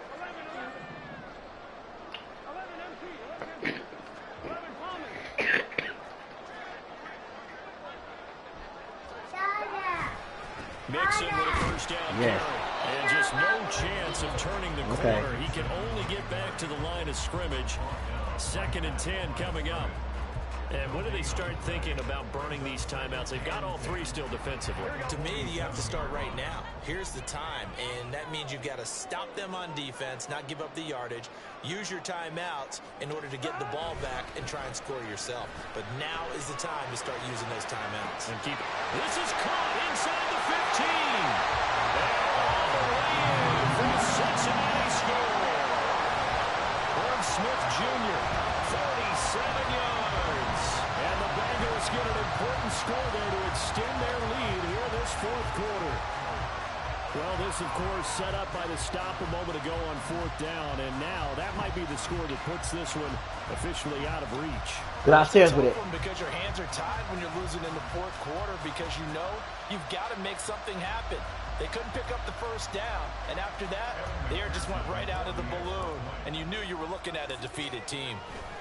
Mixon with a first down yes. carry. And just no chance of turning the okay. corner. He can only get back to the line of scrimmage. Second and ten coming up. And when do they start thinking about burning these timeouts? They've got all three still defensively. To me, you have to start right now. Here's the time, and that means you've got to stop them on defense, not give up the yardage, use your timeouts in order to get the ball back and try and score yourself. But now is the time to start using those timeouts. And keep it. This is caught inside the fifteen. And all the way in for the Cincinnati score. Herb Smith Junior, forty-seven yards. And the Bengals get an important score there to extend their lead here this fourth quarter. Well, this, of course, set up by the stop a moment ago on fourth down, and now that might be the score that puts this one officially out of reach. Gracias with it. Because your hands are tied when you're losing in the fourth quarter because you know you've got to make something happen. They couldn't pick up the first down, and after that, the air just went right out of the balloon, and you knew you were looking at a defeated team.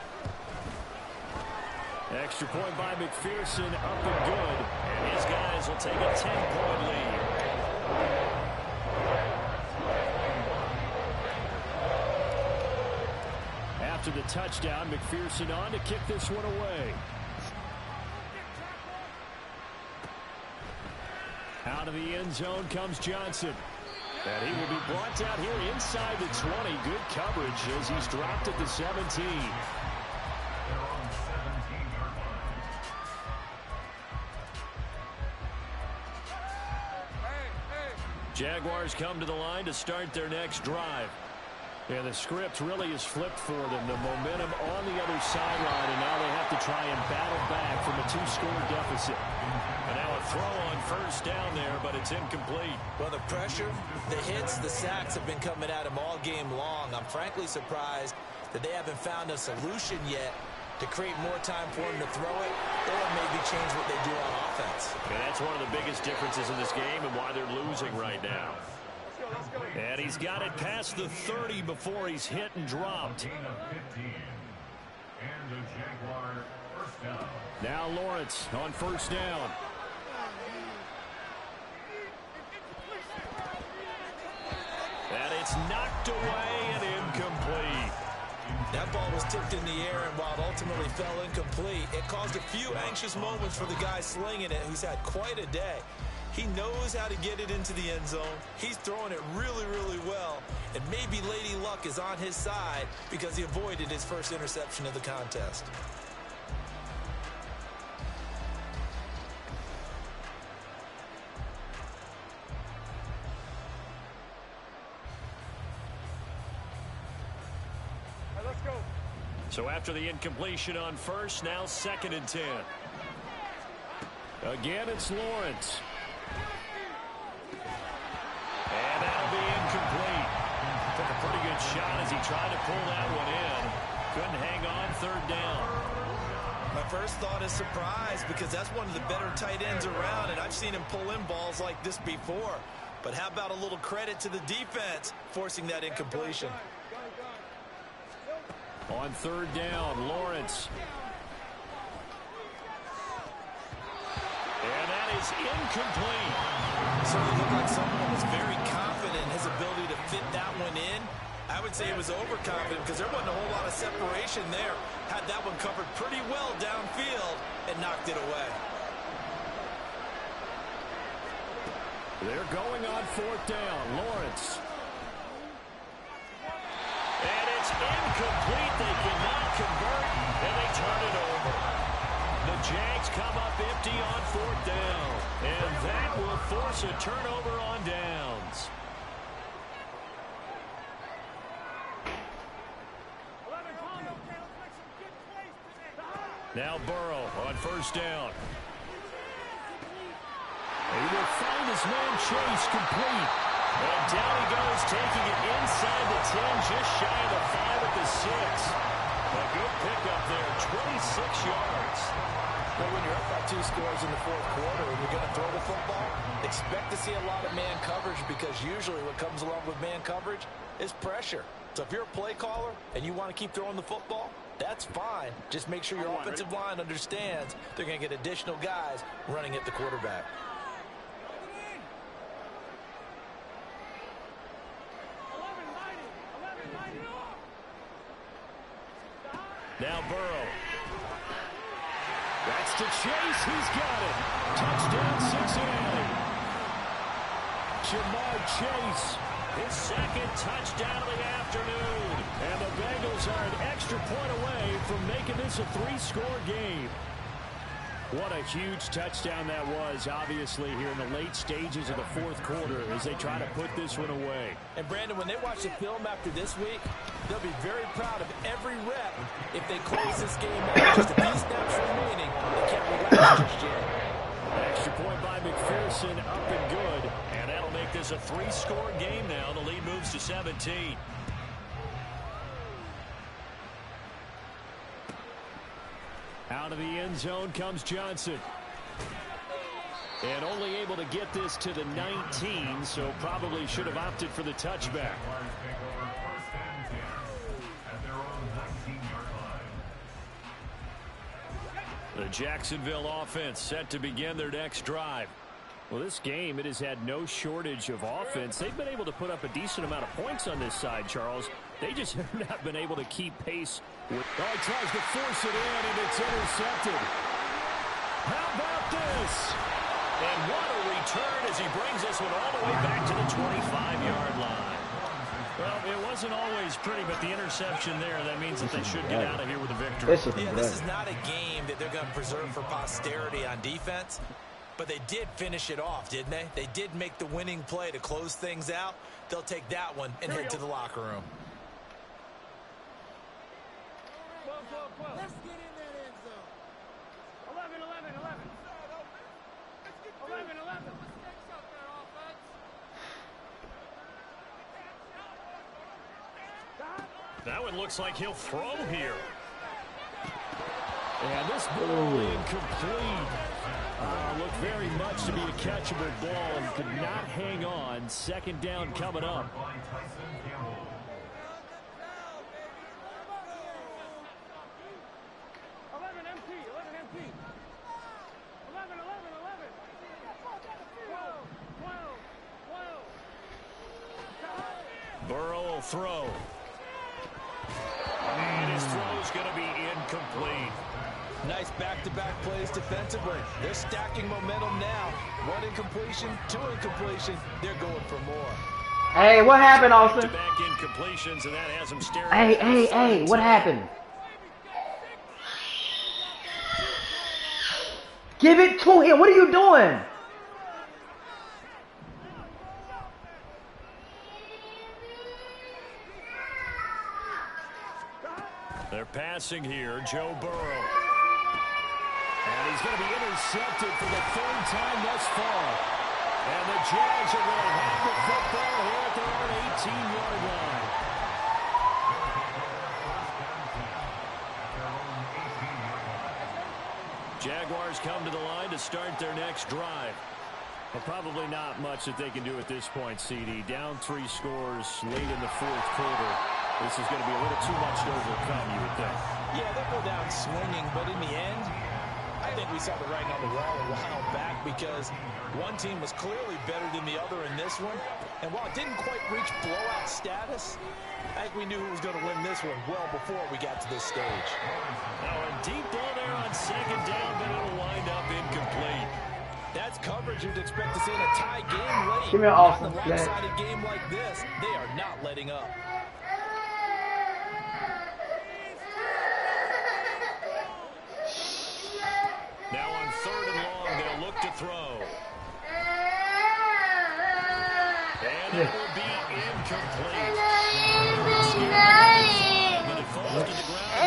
Extra point by McPherson, up and good. And his guys will take a ten-point lead. after the touchdown. McPherson on to kick this one away. Out of the end zone comes Johnson. And he will be brought down here inside the twenty. Good coverage as he's dropped at the seventeen. Jaguars come to the line to start their next drive. And the script really is flipped for them. The momentum on the other sideline, and now they have to try and battle back from a two-score deficit. And now a throw on first down there, but it's incomplete. Well, the pressure, the hits, the sacks have been coming at him all game long. I'm frankly surprised that they haven't found a solution yet to create more time for him to throw it or maybe change what they do on offense. And that's one of the biggest differences in this game and why they're losing right now. And he's got it past the thirty before he's hit and dropped. Now Lawrence on first down. And it's knocked away and incomplete. That ball was tipped in the air, and while it ultimately fell incomplete, it caused a few anxious moments for the guy slinging it, who's had quite a day. He knows how to get it into the end zone. He's throwing it really, really well. And maybe Lady Luck is on his side because he avoided his first interception of the contest. All right, let's go. So after the incompletion on first, now second and ten. Again, it's Lawrence. And that'll be incomplete. Took a pretty good shot as he tried to pull that one in. Couldn't hang on, third down. My first thought is surprise because that's one of the better tight ends around, and I've seen him pull in balls like this before. But how about a little credit to the defense forcing that incompletion? On third down, Lawrence. And that is incomplete. Certainly looked like someone was very confident in his ability to fit that one in. I would say he was overconfident because there wasn't a whole lot of separation there. Had that one covered pretty well downfield and knocked it away. They're going on fourth down. Lawrence. And it's incomplete. They cannot convert, and they turn it over. The Jags come up empty on fourth down, and that will force a turnover on downs. Now Burrow on first down. He will find his man Chase complete. And down he goes, taking it inside the ten, just shy of the five at the six. A good pickup there, twenty-six yards. But when you're up by two scores in the fourth quarter and you're going to throw the football, expect to see a lot of man coverage because usually what comes along with man coverage is pressure. So if you're a play caller and you want to keep throwing the football, that's fine. Just make sure your offensive line understands they're going to get additional guys running at the quarterback. Now Burrow. That's to Chase. He's got it. Touchdown Cincinnati. Jamar Chase. His second touchdown of the afternoon. And the Bengals are an extra point away from making this a three-score game. What a huge touchdown that was, obviously, here in the late stages of the fourth quarter as they try to put this one away. And, Brandon, when they watch the film after this week, they'll be very proud of every rep if they close this game out. Just a few snaps remaining. They can't relax just yet. An extra point by McPherson, up and good. And that'll make this a three-score game now. The lead moves to seventeen. Out of the end zone comes Johnson. And only able to get this to the nineteen, so probably should have opted for the touchback. The Jacksonville offense set to begin their next drive. Well, this game, it has had no shortage of offense. They've been able to put up a decent amount of points on this side, Charles. They just have not been able to keep pace with. Oh, he tries to force it in, and it's intercepted. How about this? And what a return as he brings this one all the way back to the twenty-five yard line. Well, it wasn't always pretty, but the interception there, that means that they should get out of here with a victory. Yeah, this is not a game that they're going to preserve for posterity on defense, but they did finish it off, didn't they? They did make the winning play to close things out. They'll take that one and head to the locker room. Let's get in that end zone. eleven, eleven, eleven. eleven, eleven. That one looks like he'll throw here. And this ball incomplete. Uh, looked very much to be a catchable ball and could not hang on. Second down coming up. eleven M P, eleven M P. eleven, eleven, eleven. twelve, twelve, twelve. Burrow will throw. And his throw's going to be incomplete. Nice back-to-back plays defensively. They're stacking momentum now. One incompletion, two incompletion. They're going for more. Hey, what happened, Austin? Back incompletions, and that has him staring. Hey, hey, hey, what happened? Give it to him. What are you doing? They're passing here, Joe Burrow. And he's going to be intercepted for the third time thus far. And the Jags are going to have the football here at their own eighteen yard line. Jaguars come to the line to start their next drive. But probably not much that they can do at this point, C D. Down three scores late in the fourth quarter. This is going to be a little too much to overcome, you would think. Yeah, they'll go down swinging, but in the end, I think we saw the writing on the wall a while back because one team was clearly better than the other in this one. And while it didn't quite reach blowout status, I think we knew who was going to win this one well before we got to this stage. Now a deep ball there on second down, but it'll wind up incomplete. That's coverage you'd expect to see in a tie game late. Give me an awesome in a lopsided game like this, they are not letting up. Now on third and long, they'll look to throw. And it will be incomplete. But it falls to the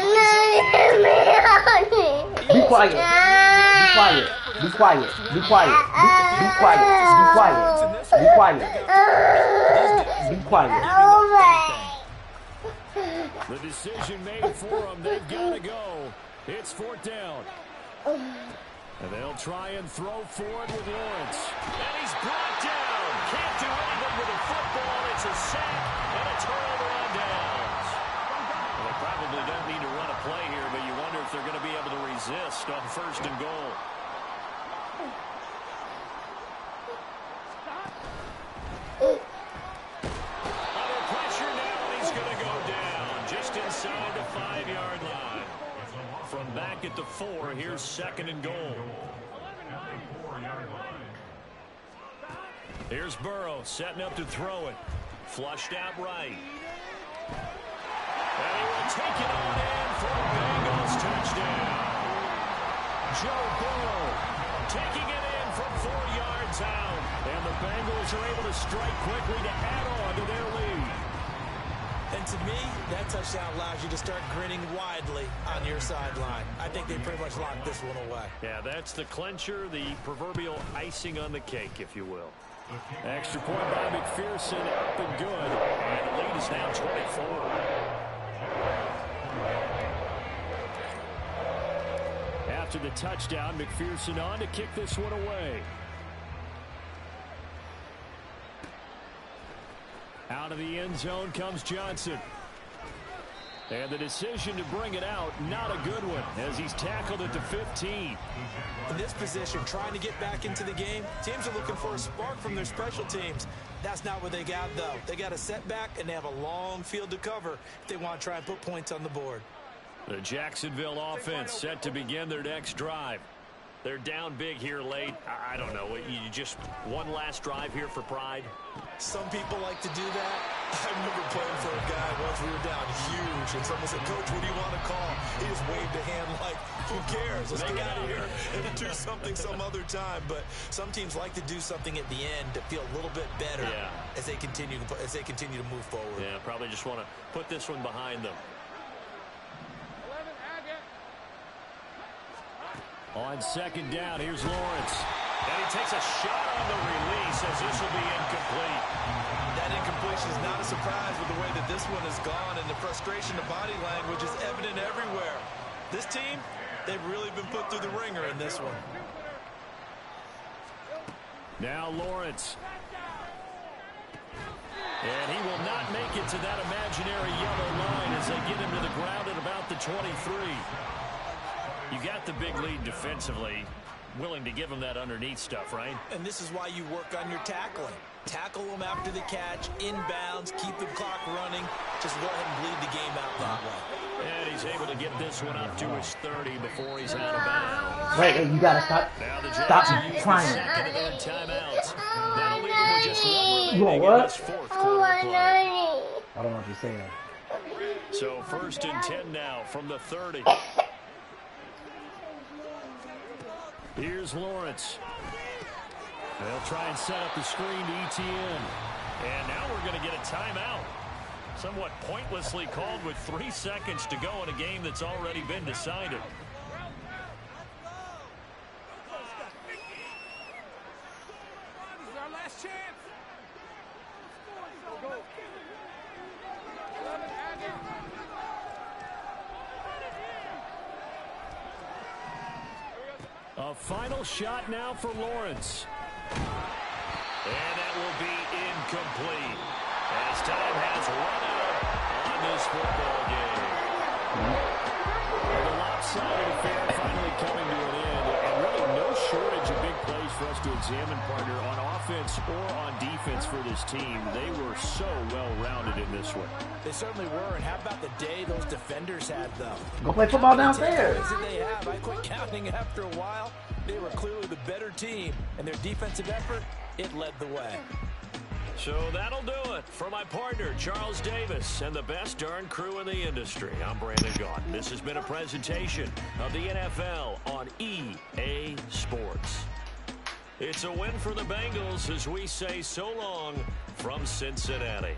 ground. Be quiet. Be quiet. Be quiet. Be quiet. Be, be quiet. Be quiet. Be quiet. Be quiet. The decision made for them. They've got to go. It's fourth down. And they'll try and throw forward with Lawrence. And he's brought down. Can't do anything with a football. It's a sack and a turnover on downs. Well, they probably don't need to run a play here, but you wonder if they're going to be able to resist on first and goal. Under pressure now, and he's going to go down just inside the five-yard line. From back at the four, here's second and goal. Here's Burrow setting up to throw it. Flushed out right. And he will take it on in for a Bengals touchdown. Joe Burrow taking it in from four yards out. And the Bengals are able to strike quickly to add on to their lead. And to me, that touchdown allows you to start grinning widely on your sideline. I think they pretty much locked this one away. Yeah, that's the clincher, the proverbial icing on the cake, if you will. Extra point by McPherson, up and good. And the lead is now twenty-four. After the touchdown, McPherson on to kick this one away. Out of the end zone comes Johnson. And the decision to bring it out, not a good one, as he's tackled at the fifteen. In this position, trying to get back into the game, teams are looking for a spark from their special teams. That's not what they got, though. They got a setback, and they have a long field to cover if they want to try and put points on the board. The Jacksonville offense set to begin their next drive. They're down big here late. I don't know. You just one last drive here for pride? Some people like to do that. I remember playing for a guy once we were down huge, and someone said, Coach, what do you want to call? He just waved a hand like, who cares? Let's get out of here and do something some other time. But some teams like to do something at the end to feel a little bit better yeah. as they continue to as they continue to move forward. Yeah, probably just want to put this one behind them. On second down, here's Lawrence. And he takes a shot on the release as this will be incomplete. That incompletion is not a surprise with the way that this one has gone, and the frustration of body language is evident everywhere. This team, they've really been put through the ringer in this one. Now Lawrence. And he will not make it to that imaginary yellow line as they get him to the ground at about the twenty-three. You got the big lead defensively, willing to give them that underneath stuff, right? And this is why you work on your tackling. Tackle them after the catch, inbounds, keep the clock running. Just go ahead and bleed the game out that way. And he's able to get this one up to his thirty before he's out of bounds. Wait, wait, you gotta stop. Now the Stop Jags crying. second and then timeouts. That'll leave him with just one You want remaining what? in this fourth quarter play. I don't know what you're saying. So first and ten now from the thirty. Here's Lawrence. They'll try and set up the screen to E T N. And now we're going to get a timeout. Somewhat pointlessly called with three seconds to go in a game that's already been decided. This is our last chance. A final shot now for Lawrence. And that will be incomplete as time has run out on this football game. The lopsided affair finally coming to an end, and really no shortage of big plays for us to examine, partner, on offense or on defense for this team. They were so well-rounded in this one. They certainly were, and how about the day those defenders had, though? Go play football downstairs. What did they have? I quit counting after a while. They were clearly the better team, and their defensive effort, it led the way. So that'll do it for my partner, Charles Davis, and the best darn crew in the industry. I'm Brandon Gaudin. This has been a presentation of the N F L on E A Sports. It's a win for the Bengals as we say so long from Cincinnati.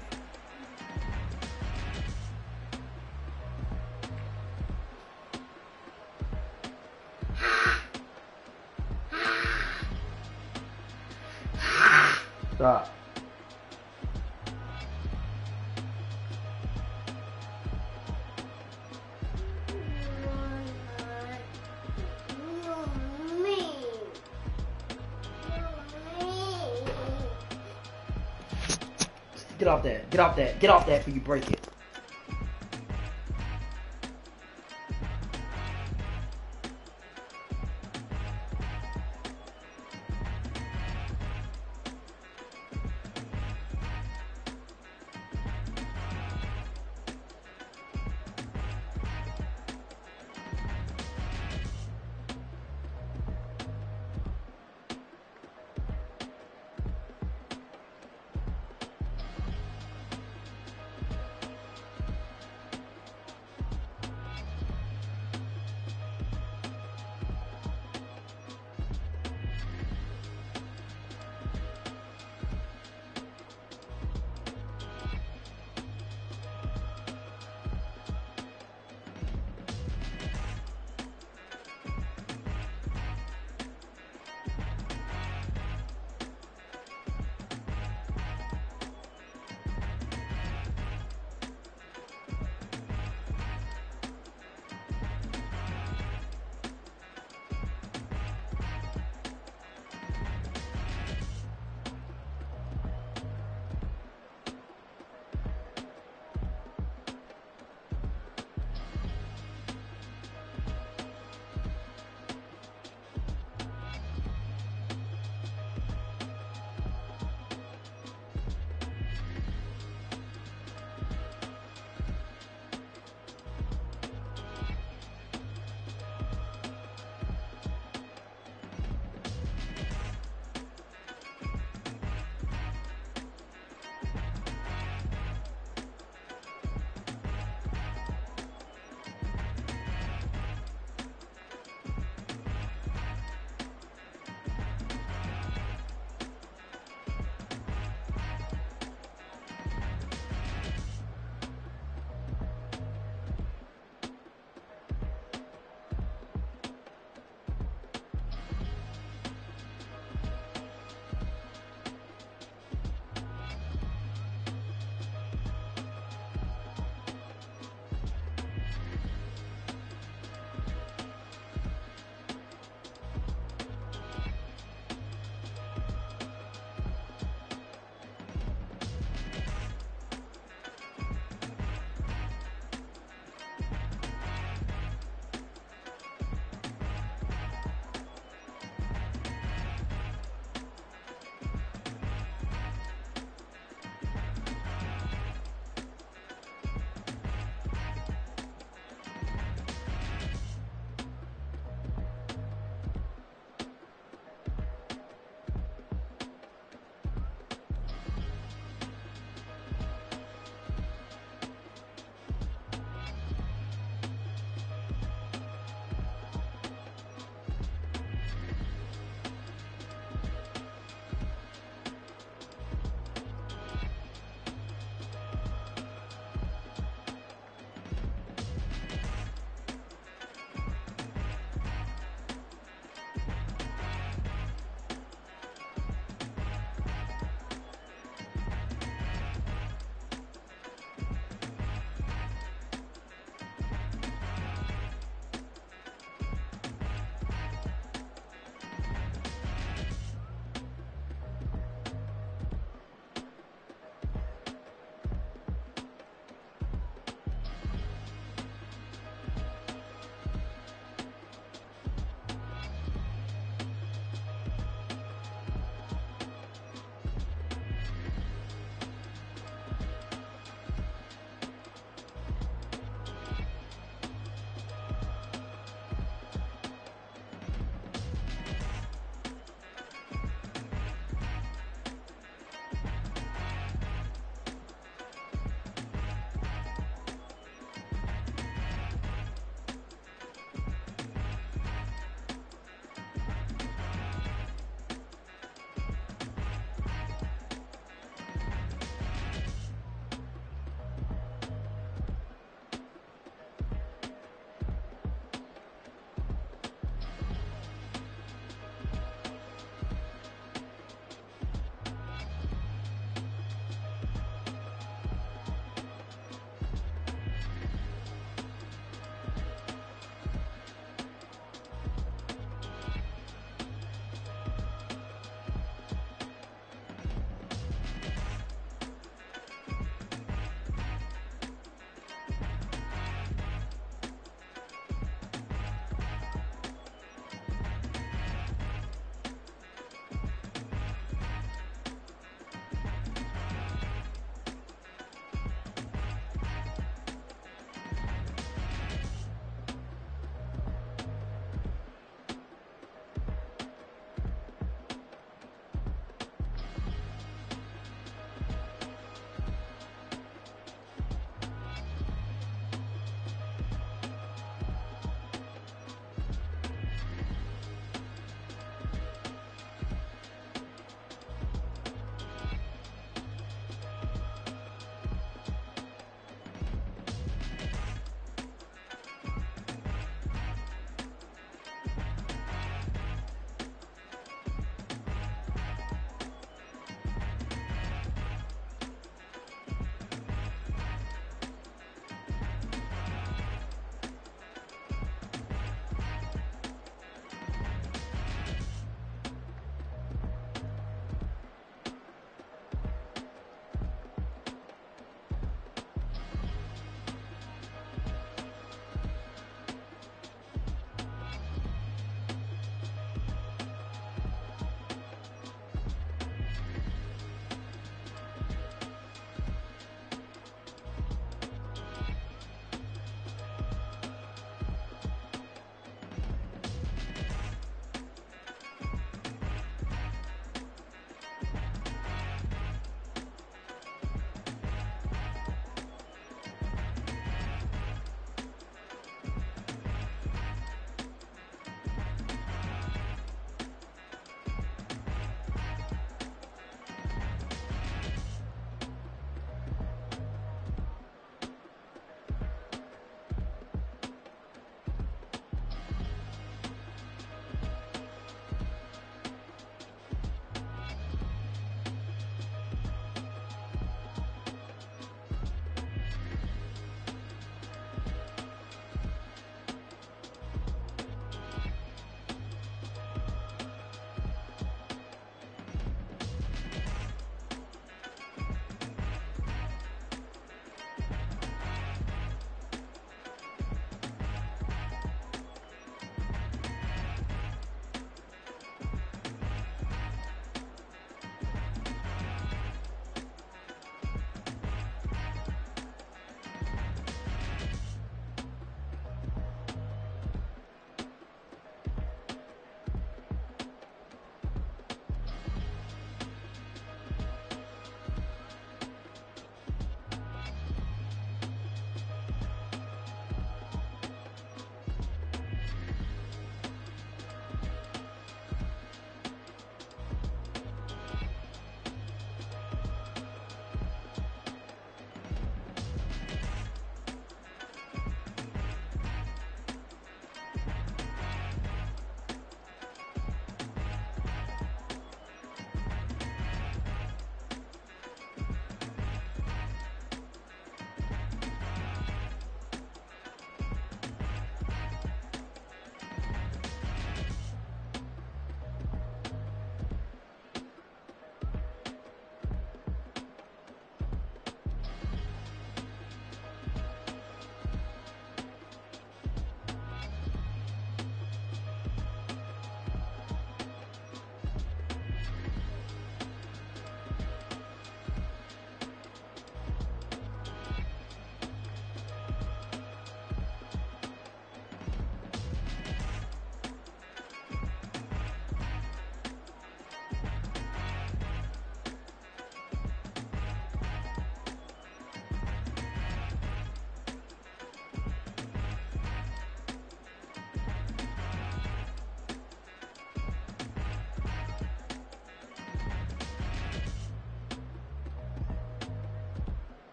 Stop. Get off that. Get off that. Get off that before you break it.